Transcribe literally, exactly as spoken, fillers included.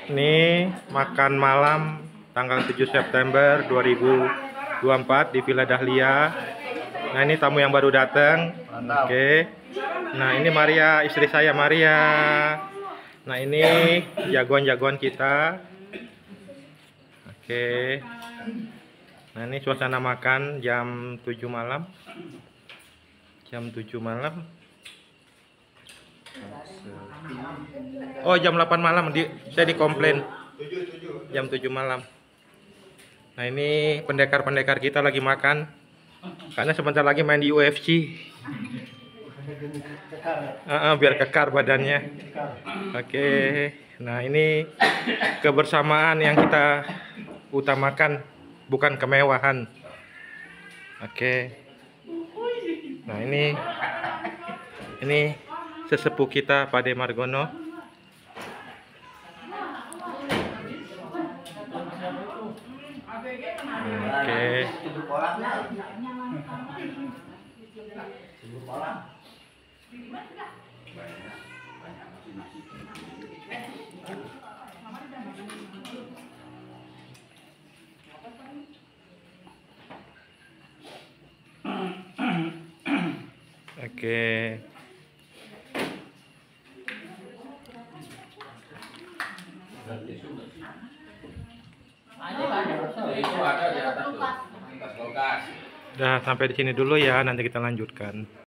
Ini makan malam tanggal tujuh September dua ribu dua puluh empat di Villa Dahlia. Nah, ini tamu yang baru datang. Oke. Nah, ini Maria, istri saya Maria. Nah, ini jagoan-jagoan kita. Oke. Nah, ini suasana makan jam tujuh malam. Jam tujuh malam. Oh, jam delapan malam di, saya dikomplain. Jam tujuh malam. Nah, ini pendekar-pendekar kita lagi makan. Karena sebentar lagi main di U F C. Uh, uh, biar kekar badannya. Oke. Nah, ini kebersamaan yang kita utamakan, bukan kemewahan. Oke. Nah, ini ini sesepuh kita Pak De Margono. Oke. Oke. Udah sampai di sini dulu ya, nanti kita lanjutkan.